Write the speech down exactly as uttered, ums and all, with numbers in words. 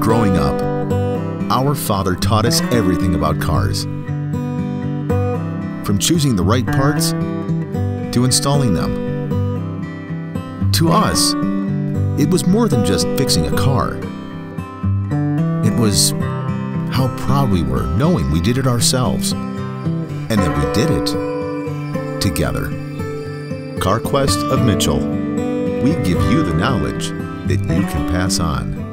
Growing up, our father taught us everything about cars. From choosing the right parts to installing them. To us, it was more than just fixing a car. It was how proud we were knowing we did it ourselves and that we did it together. CarQuest of Mitchell. We give you the knowledge that you can pass on.